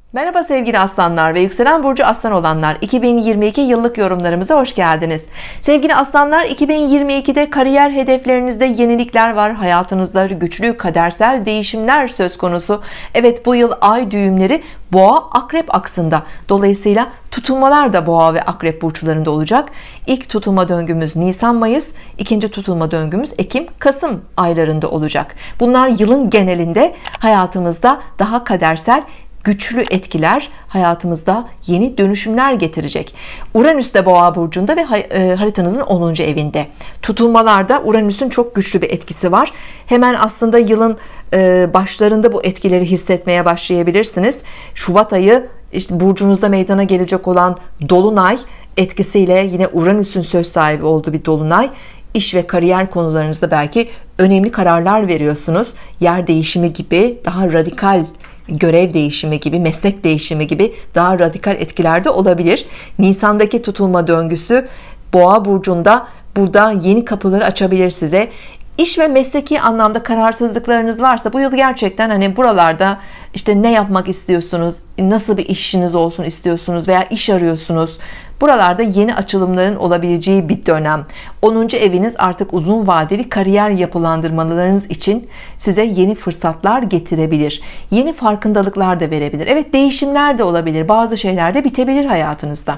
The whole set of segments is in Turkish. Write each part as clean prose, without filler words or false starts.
Merhaba sevgili aslanlar ve yükselen burcu aslan olanlar, 2022 yıllık yorumlarımıza hoş geldiniz. Sevgili aslanlar, 2022'de kariyer hedeflerinizde yenilikler var. Hayatınızda güçlü kadersel değişimler söz konusu. Evet, bu yıl ay düğümleri boğa akrep aksında. Dolayısıyla tutulmalar da boğa ve akrep burçlarında olacak. İlk tutulma döngümüz Nisan-Mayıs, ikinci tutulma döngümüz Ekim-Kasım aylarında olacak. Bunlar yılın genelinde hayatımızda daha kadersel güçlü etkiler, hayatımızda yeni dönüşümler getirecek. Uranüs de boğa burcunda ve haritanızın 10. evinde. Tutulmalarda Uranüs'ün çok güçlü bir etkisi var. Hemen aslında yılın başlarında bu etkileri hissetmeye başlayabilirsiniz. Şubat ayı işte burcunuzda meydana gelecek olan dolunay etkisiyle, yine Uranüs'ün söz sahibi olduğu bir dolunay. İş ve kariyer konularınızda belki önemli kararlar veriyorsunuz. Yer değişimi gibi, daha radikal görev değişimi gibi, meslek değişimi gibi daha radikal etkilerde olabilir. Nisan'daki tutulma döngüsü boğa burcunda, burada yeni kapıları açabilir size. İş ve mesleki anlamda kararsızlıklarınız varsa bu yıl gerçekten hani buralarda işte ne yapmak istiyorsunuz, nasıl bir işiniz olsun istiyorsunuz veya iş arıyorsunuz, buralarda yeni açılımların olabileceği bir dönem. 10. eviniz artık uzun vadeli kariyer yapılandırmalarınız için size yeni fırsatlar getirebilir. Yeni farkındalıklar da verebilir. Evet, değişimler de olabilir. Bazı şeyler de bitebilir hayatınızda.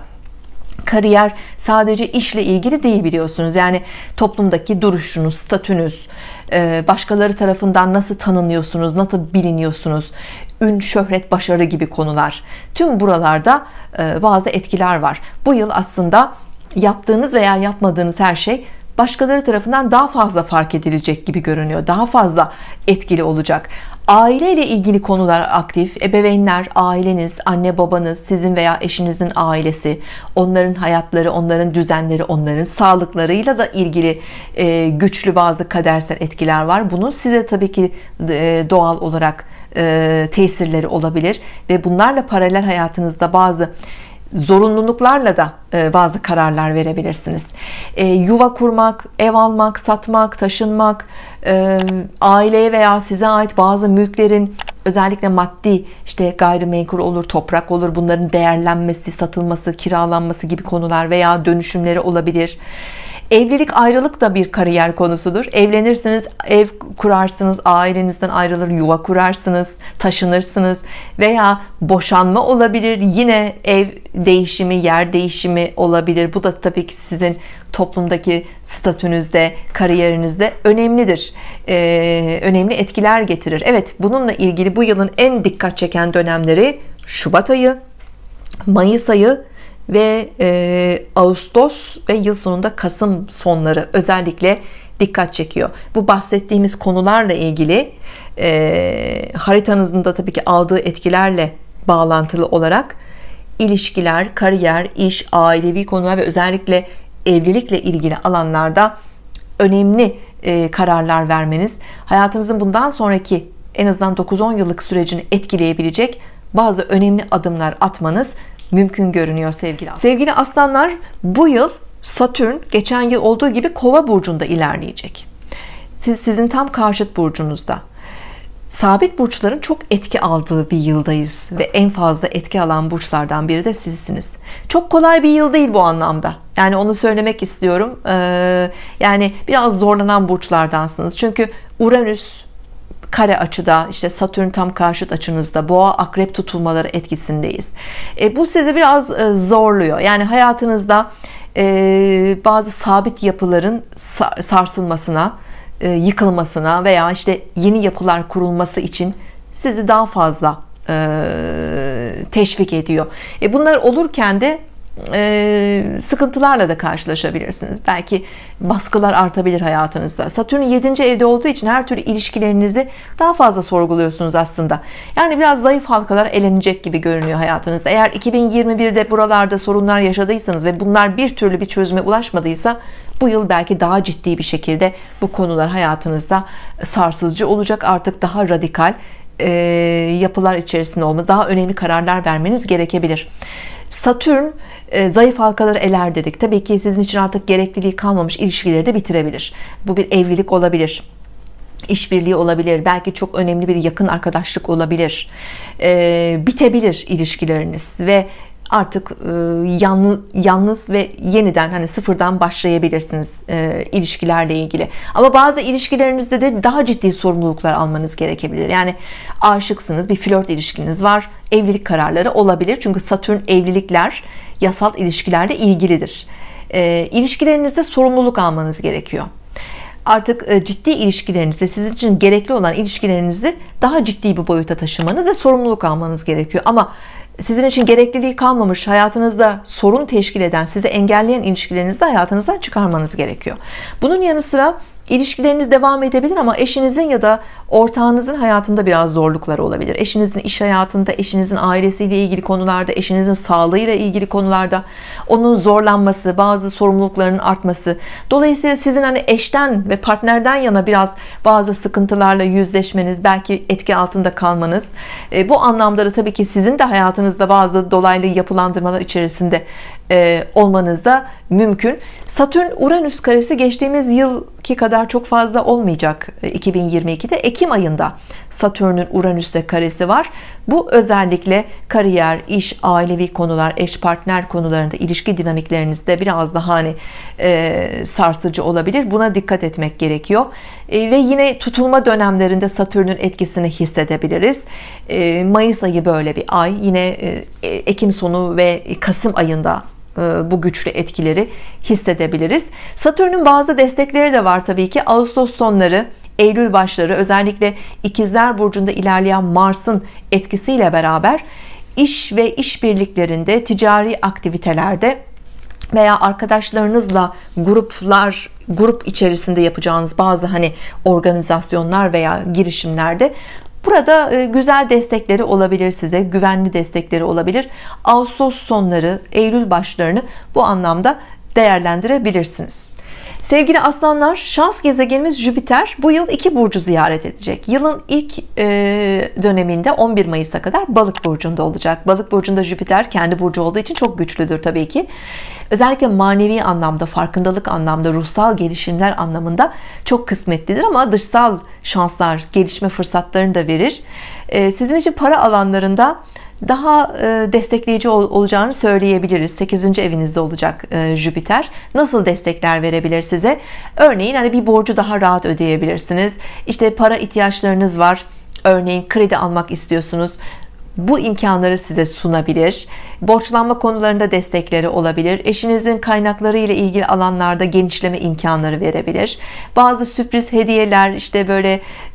Kariyer sadece işle ilgili değil, biliyorsunuz. Yani toplumdaki duruşunuz, statünüz, başkaları tarafından nasıl tanınıyorsunuz, nasıl biliniyorsunuz, ün, şöhret, başarı gibi konular. Tüm buralarda bazı etkiler var. Bu yıl aslında yaptığınız veya yapmadığınız her şey başkaları tarafından daha fazla fark edilecek gibi görünüyor. Daha fazla etkili olacak. Aile ile ilgili konular aktif. Ebeveynler, aileniz, anne babanız, sizin veya eşinizin ailesi, onların hayatları, onların düzenleri, onların sağlıklarıyla da ilgili güçlü bazı kadersel etkiler var. Bunun size tabii ki doğal olarak tesirleri olabilir ve bunlarla paralel hayatınızda bazı zorunluluklarla da bazı kararlar verebilirsiniz. Yuva kurmak, ev almak, satmak, taşınmak, aileye veya size ait bazı mülklerin, özellikle maddi, işte gayrimenkul olur, toprak olur, bunların değerlenmesi, satılması, kiralanması gibi konular veya dönüşümleri olabilir. Evlilik, ayrılık da bir kariyer konusudur. Evlenirsiniz, ev kurarsınız, ailenizden ayrılır, yuva kurarsınız, taşınırsınız veya boşanma olabilir. Yine ev değişimi, yer değişimi olabilir. Bu da tabii ki sizin toplumdaki statünüzde, kariyerinizde önemlidir. Önemli etkiler getirir. Evet, bununla ilgili bu yılın en dikkat çeken dönemleri Şubat ayı, Mayıs ayı ve Ağustos ve yıl sonunda Kasım sonları özellikle dikkat çekiyor. Bu bahsettiğimiz konularla ilgili haritanızın da tabii ki aldığı etkilerle bağlantılı olarak ilişkiler, kariyer, iş, ailevi konular ve özellikle evlilikle ilgili alanlarda önemli kararlar vermeniz, hayatınızın bundan sonraki en azından 9-10 yıllık sürecini etkileyebilecek bazı önemli adımlar atmanız mümkün görünüyor sevgili aslanlar. Bu yıl Satürn geçen yıl olduğu gibi Kova burcunda ilerleyecek. Sizin tam karşıt burcunuzda. Sabit burçların çok etki aldığı bir yıldayız ve en fazla etki alan burçlardan biri de sizsiniz. Çok kolay bir yıl değil bu anlamda. Yani onu söylemek istiyorum. Yani biraz zorlanan burçlardansınız. Çünkü Uranüs kare açıda, işte Satürn tam karşıt açınızda, boğa akrep tutulmaları etkisindeyiz. Bu sizi biraz zorluyor. Yani hayatınızda bazı sabit yapıların sarsılmasına, yıkılmasına veya işte yeni yapılar kurulması için sizi daha fazla teşvik ediyor. Bunlar olurken de sıkıntılarla da karşılaşabilirsiniz. Belki baskılar artabilir hayatınızda. Satürn 7. evde olduğu için her türlü ilişkilerinizi daha fazla sorguluyorsunuz aslında. Yani biraz zayıf halkalar elenecek gibi görünüyor hayatınızda. Eğer 2021'de buralarda sorunlar yaşadıysanız ve bunlar bir türlü bir çözüme ulaşmadıysa, bu yıl belki daha ciddi bir şekilde bu konular hayatınızda sarsıcı olacak. Artık daha radikal yapılar içerisinde olma, daha önemli kararlar vermeniz gerekebilir. Satürn zayıf halkaları eler dedik. Tabii ki sizin için artık gerekliliği kalmamış ilişkileri de bitirebilir. Bu bir evlilik olabilir. işbirliği olabilir, belki çok önemli bir yakın arkadaşlık olabilir, bitebilir ilişkileriniz ve artık yalnız ve yeniden hani sıfırdan başlayabilirsiniz ilişkilerle ilgili. Ama bazı ilişkilerinizde de daha ciddi sorumluluklar almanız gerekebilir. Yani aşıksınız, bir flört ilişkiniz var, evlilik kararları olabilir. Çünkü Satürn evlilikler, yasal ilişkilerle ilgilidir. İlişkilerinizde sorumluluk almanız gerekiyor. Artık ciddi ilişkileriniz ve sizin için gerekli olan ilişkilerinizi daha ciddi bir boyuta taşımanız ve sorumluluk almanız gerekiyor. Ama sizin için gerekliliği kalmamış, hayatınızda sorun teşkil eden, sizi engelleyen ilişkilerinizi de hayatınızdan çıkarmanız gerekiyor. Bunun yanı sıra ilişkileriniz devam edebilir ama eşinizin ya da ortağınızın hayatında biraz zorlukları olabilir. Eşinizin iş hayatında, eşinizin ailesiyle ilgili konularda, eşinizin sağlığıyla ilgili konularda onun zorlanması, bazı sorumluluklarının artması. Dolayısıyla sizin hani eşten ve partnerden yana biraz bazı sıkıntılarla yüzleşmeniz, belki etki altında kalmanız. Bu anlamda da tabii ki sizin de hayatınızda bazı dolaylı yapılandırmalar içerisinde olmanız da mümkün. Satürn-Uranüs karesi geçtiğimiz yılki kadar çok fazla olmayacak 2022'de. Ekim ayında Satürn'ün Uranüs'te karesi var. Bu özellikle kariyer, iş, ailevi konular, eş partner konularında, ilişki dinamiklerinizde biraz daha hani sarsıcı olabilir. Buna dikkat etmek gerekiyor. Ve yine tutulma dönemlerinde Satürn'ün etkisini hissedebiliriz. Mayıs ayı böyle bir ay. Yine Ekim sonu ve Kasım ayında bu güçlü etkileri hissedebiliriz. Satürn'ün bazı destekleri de var tabii ki. Ağustos sonları, Eylül başları, özellikle İkizler burcunda ilerleyen Mars'ın etkisiyle beraber iş ve işbirliklerinde, ticari aktivitelerde veya arkadaşlarınızla grup içerisinde yapacağınız bazı hani organizasyonlar veya girişimlerde burada güzel destekleri olabilir, size güvenli destekleri olabilir. Ağustos sonları, Eylül başlarını bu anlamda değerlendirebilirsiniz. Sevgili aslanlar, şans gezegenimiz Jüpiter bu yıl 2 burcu ziyaret edecek. Yılın ilk döneminde 11 Mayıs'a kadar Balık burcunda olacak. Balık burcunda Jüpiter kendi burcu olduğu için çok güçlüdür tabii ki. Özellikle manevi anlamda, farkındalık anlamda, ruhsal gelişimler anlamında çok kısmetlidir ama dışsal şanslar, gelişme fırsatlarını da verir. Sizin için para alanlarında daha destekleyici olacağını söyleyebiliriz. 8. evinizde olacak Jüpiter. Nasıl destekler verebilir size? Örneğin hani bir borcu daha rahat ödeyebilirsiniz. İşte para ihtiyaçlarınız var. Örneğin kredi almak istiyorsunuz. Bu imkanları size sunabilir. Borçlanma konularında destekleri olabilir. Eşinizin kaynakları ile ilgili alanlarda genişleme imkanları verebilir. Bazı sürpriz hediyeler, işte böyle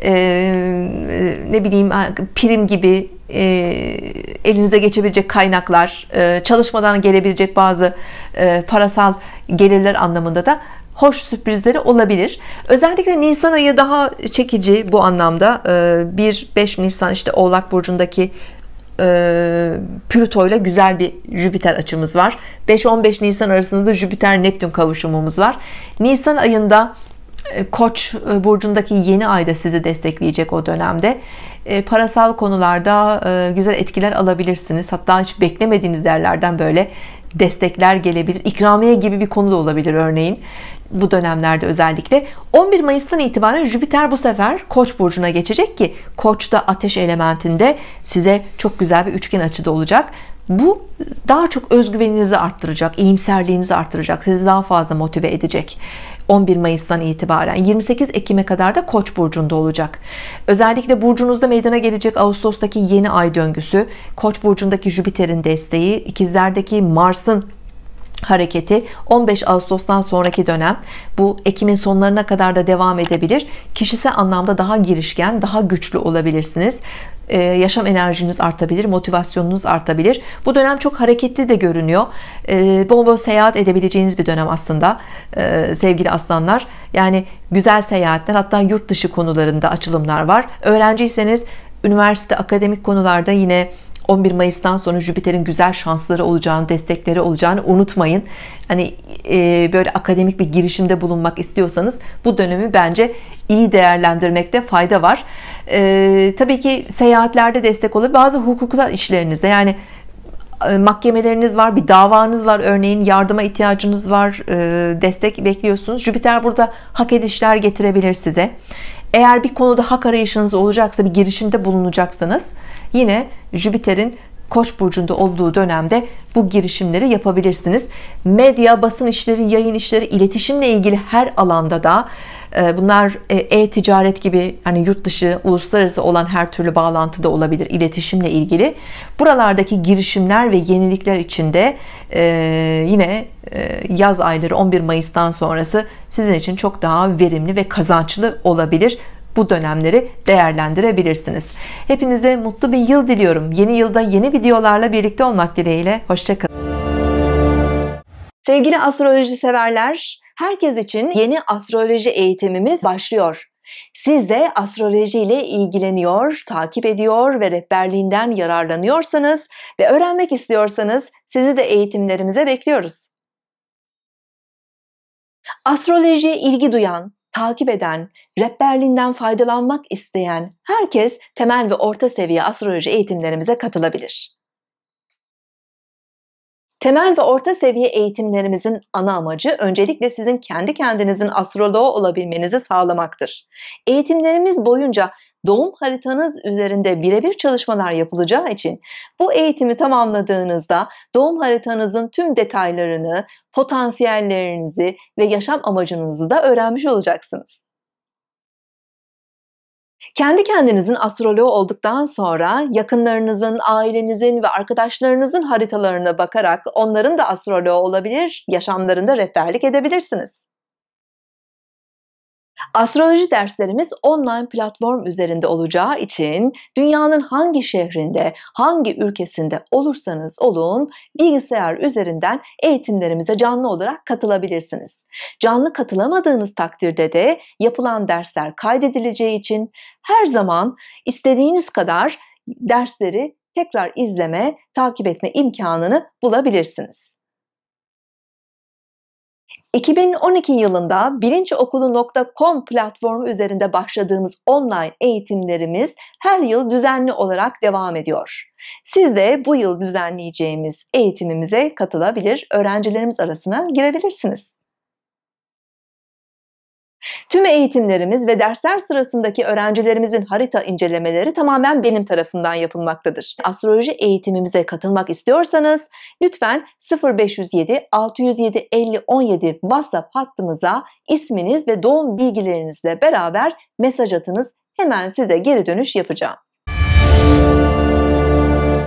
ne bileyim prim gibi elinize geçebilecek kaynaklar, çalışmadan gelebilecek bazı parasal gelirler anlamında da hoş sürprizleri olabilir. Özellikle Nisan ayı daha çekici bu anlamda. 1-5 Nisan işte Oğlak burcundaki Plüto ile güzel bir Jüpiter açımız var. 5-15 Nisan arasında da Jüpiter Neptün kavuşumumuz var. Nisan ayında Koç burcundaki yeni ayda sizi destekleyecek o dönemde. Parasal konularda güzel etkiler alabilirsiniz. Hatta hiç beklemediğiniz yerlerden böyle destekler gelebilir. İkramiye gibi bir konu da olabilir örneğin. Bu dönemlerde özellikle 11 Mayıs'tan itibaren Jüpiter bu sefer Koç burcuna geçecek ki Koç da ateş elementinde, size çok güzel bir üçgen açıda olacak. Bu daha çok özgüveninizi arttıracak, iyimserliğinizi arttıracak, sizi daha fazla motive edecek. 11 Mayıs'tan itibaren 28 Ekim'e kadar da Koç burcunda olacak. Özellikle burcunuzda meydana gelecek Ağustos'taki yeni ay döngüsü, Koç burcundaki Jüpiter'in desteği, İkizler'deki Mars'ın hareketi, 15 Ağustos'tan sonraki dönem bu Ekim'in sonlarına kadar da devam edebilir. Kişisel anlamda daha girişken, daha güçlü olabilirsiniz. Yaşam enerjiniz artabilir, motivasyonunuz artabilir. Bu dönem çok hareketli de görünüyor. Bol bol seyahat edebileceğiniz bir dönem aslında sevgili aslanlar. Yani güzel seyahatler, hatta yurt dışı konularında açılımlar var. Öğrenciyseniz üniversite, akademik konularda yine 11 Mayıs'tan sonra Jüpiter'in güzel şansları olacağını, destekleri olacağını unutmayın. Hani böyle akademik bir girişimde bulunmak istiyorsanız bu dönemi bence iyi değerlendirmekte fayda var. Tabii ki seyahatlerde destek olur. Bazı hukuksal işlerinizde, yani mahkemeleriniz var, bir davanız var, örneğin yardıma ihtiyacınız var, destek bekliyorsunuz. Jüpiter burada hak edişler getirebilir size. Eğer bir konuda hak arayışınız olacaksa, bir girişimde bulunacaksanız, yine Jüpiter'in Koç burcunda olduğu dönemde bu girişimleri yapabilirsiniz. Medya, basın işleri, yayın işleri, iletişimle ilgili her alanda da, bunlar e-ticaret gibi, hani yurt dışı, uluslararası olan her türlü bağlantıda olabilir iletişimle ilgili. Buralardaki girişimler ve yenilikler içinde yine yaz ayları 11 Mayıs'tan sonrası sizin için çok daha verimli ve kazançlı olabilir. Bu dönemleri değerlendirebilirsiniz. Hepinize mutlu bir yıl diliyorum. Yeni yılda yeni videolarla birlikte olmak dileğiyle. Hoşça kalın. Sevgili astroloji severler, herkes için yeni astroloji eğitimimiz başlıyor. Siz de astroloji ile ilgileniyor, takip ediyor ve rehberliğinden yararlanıyorsanız ve öğrenmek istiyorsanız sizi de eğitimlerimize bekliyoruz. Astrolojiye ilgi duyan, takip eden, rehberliğinden faydalanmak isteyen herkes temel ve orta seviye astroloji eğitimlerimize katılabilir. Temel ve orta seviye eğitimlerimizin ana amacı öncelikle sizin kendi kendinizin astroloğu olabilmenizi sağlamaktır. Eğitimlerimiz boyunca doğum haritanız üzerinde birebir çalışmalar yapılacağı için bu eğitimi tamamladığınızda doğum haritanızın tüm detaylarını, potansiyellerinizi ve yaşam amacınızı da öğrenmiş olacaksınız. Kendi kendinizin astroloğu olduktan sonra yakınlarınızın, ailenizin ve arkadaşlarınızın haritalarına bakarak onların da astroloğu olabilir, yaşamlarında rehberlik edebilirsiniz. Astroloji derslerimiz online platform üzerinde olacağı için dünyanın hangi şehrinde, hangi ülkesinde olursanız olun bilgisayar üzerinden eğitimlerimize canlı olarak katılabilirsiniz. Canlı katılamadığınız takdirde de yapılan dersler kaydedileceği için her zaman istediğiniz kadar dersleri tekrar izleme, takip etme imkanını bulabilirsiniz. 2012 yılında bilinçokulu.com platformu üzerinde başladığımız online eğitimlerimiz her yıl düzenli olarak devam ediyor. Siz de bu yıl düzenleyeceğimiz eğitimimize katılabilir, öğrencilerimiz arasına girebilirsiniz. Tüm eğitimlerimiz ve dersler sırasındaki öğrencilerimizin harita incelemeleri tamamen benim tarafımdan yapılmaktadır. Astroloji eğitimimize katılmak istiyorsanız lütfen 0507 607 50 17 WhatsApp hattımıza isminiz ve doğum bilgilerinizle beraber mesaj atınız. Hemen size geri dönüş yapacağım.